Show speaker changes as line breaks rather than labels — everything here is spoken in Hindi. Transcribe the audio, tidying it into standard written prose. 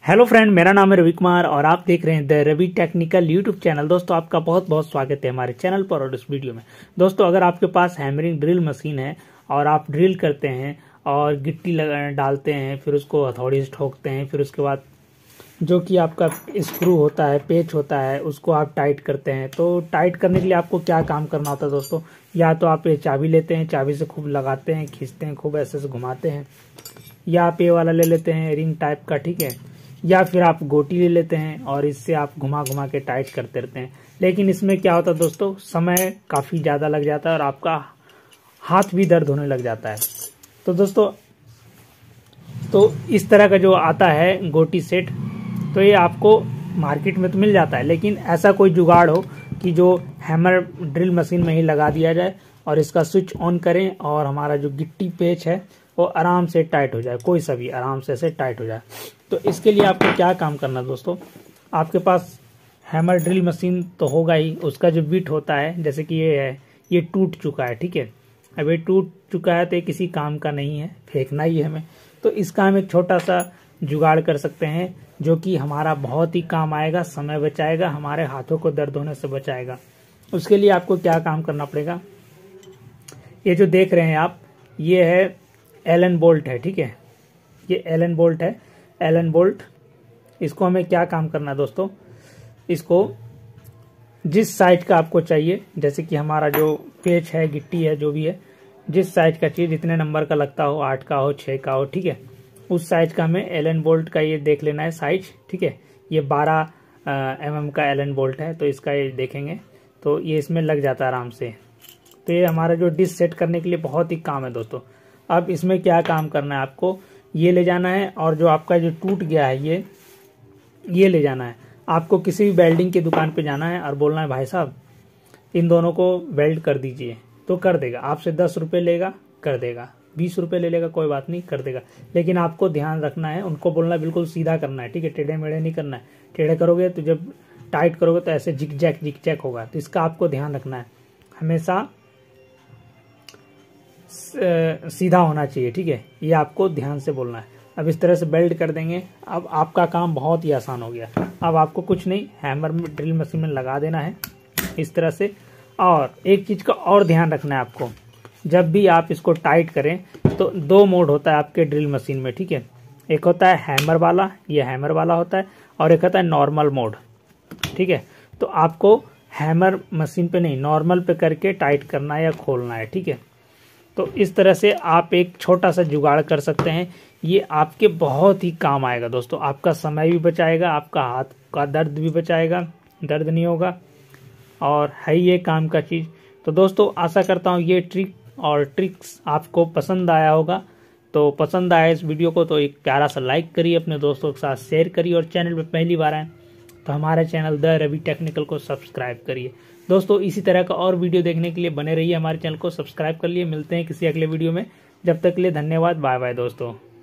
हेलो फ्रेंड, मेरा नाम है रवि कुमार और आप देख रहे हैं the Ravi technical YouTube channel. दोस्तों, आपका बहुत बहुत स्वागत है हमारे चैनल पर और इस वीडियो में। दोस्तों, अगर आपके पास हैमरिंग ड्रिल मशीन है और आप ड्रिल करते हैं और गिट्टी डालते हैं, फिर उसको हथौड़ी से ठोकते हैं, फिर उसके बाद जो कि आपका स्क्रू होता है, पेच होता है, उसको आप टाइट करते हैं। तो टाइट करने के लिए आपको क्या काम करना होता है दोस्तों? या तो आप ये चाबी लेते हैं, चाबी से खूब लगाते हैं, खींचते हैं, खूब ऐसे से घुमाते हैं, या आप ये वाला ले लेते हैं रिंग टाइप का, ठीक है, या फिर आप गोटी ले लेते हैं और इससे आप घुमा घुमा के टाइट करते रहते हैं। लेकिन इसमें क्या होता है दोस्तों, समय काफी ज्यादा लग जाता है और आपका हाथ भी दर्द होने लग जाता है। तो दोस्तों, तो इस तरह का जो आता है गोटी सेट, तो ये आपको मार्केट में तो मिल जाता है, लेकिन ऐसा कोई जुगाड़ हो कि जो हैमर ड्रिल मशीन में ही लगा दिया जाए और इसका स्विच ऑन करें और हमारा जो गिट्टी पेच है वो आराम से टाइट हो जाए, कोई सा भी आराम से ऐसे टाइट हो जाए। तो इसके लिए आपको क्या काम करना है दोस्तों, आपके पास हैमर ड्रिल मशीन तो होगा ही, उसका जो बिट होता है, जैसे कि ये है, ये टूट चुका है, ठीक है। अब ये टूट चुका है तो ये किसी काम का नहीं है, फेंकना ही है हमें। तो इसका हम एक छोटा सा जुगाड़ कर सकते हैं जो कि हमारा बहुत ही काम आएगा, समय बचाएगा, हमारे हाथों को दर्द होने से बचाएगा। उसके लिए आपको क्या काम करना पड़ेगा, ये जो देख रहे हैं आप, ये है एलन बोल्ट है, ठीक है, ये एलन बोल्ट है, एलन बोल्ट। इसको हमें क्या काम करना है दोस्तों, इसको जिस साइज का आपको चाहिए, जैसे कि हमारा जो पेच है, गिट्टी है, जो भी है, जिस साइज का चाहिए, जितने नंबर का लगता हो, 8 का हो, 6 का हो, ठीक है, उस साइज का हमें एलन बोल्ट का ये देख लेना है साइज, ठीक है। ये 12 mm का एलन बोल्ट है, तो इसका ये देखेंगे तो ये इसमें लग जाता है आराम से। तो ये हमारा जो डिश सेट करने के लिए बहुत ही काम है दोस्तों। अब इसमें क्या काम करना है, आपको ये ले जाना है और जो आपका जो टूट गया है ये ले जाना है। आपको किसी भी वेल्डिंग की दुकान पे जाना है और बोलना है, भाई साहब इन दोनों को वेल्ड कर दीजिए, तो कर देगा। आपसे 10 रुपये लेगा, कर देगा, 20 रुपये ले लेगा, कोई बात नहीं, कर देगा। लेकिन आपको ध्यान रखना है, उनको बोलना बिल्कुल सीधा करना है, ठीक है, टेढ़े मेढ़े नहीं करना है। टेढ़े करोगे तो जब टाइट करोगे तो ऐसे जिक जैक होगा। तो इसका आपको ध्यान रखना है, हमेशा सीधा होना चाहिए, ठीक है, ये आपको ध्यान से बोलना है। अब इस तरह से बेल्ट कर देंगे। अब आपका काम बहुत ही आसान हो गया। अब आपको कुछ नहीं, हैमर ड्रिल मशीन में लगा देना है इस तरह से। और एक चीज का और ध्यान रखना है आपको, जब भी आप इसको टाइट करें तो 2 मोड होता है आपके ड्रिल मशीन में, ठीक है। एक होता है हैमर वाला, ये हैमर वाला होता है, और एक होता है नॉर्मल मोड, ठीक है। तो आपको हैमर मशीन पे नहीं, नॉर्मल पे करके टाइट करना है या खोलना है, ठीक है। तो इस तरह से आप एक छोटा सा जुगाड़ कर सकते हैं, ये आपके बहुत ही काम आएगा दोस्तों। आपका समय भी बचाएगा, आपका हाथ का दर्द भी बचाएगा, दर्द नहीं होगा, और है ये काम का चीज़। तो दोस्तों, आशा करता हूँ ये ट्रिक और ट्रिक्स आपको पसंद आया होगा। तो पसंद आया इस वीडियो को तो एक प्यारा सा लाइक करिए, अपने दोस्तों के साथ शेयर करिए, और चैनल पर पहली बार आए तो हमारे चैनल द रवि टेक्निकल को सब्सक्राइब करिए। दोस्तों, इसी तरह का और वीडियो देखने के लिए बने रहिए, हमारे चैनल को सब्सक्राइब कर लिए। मिलते हैं किसी अगले वीडियो में, जब तक के लिए धन्यवाद, बाय बाय दोस्तों।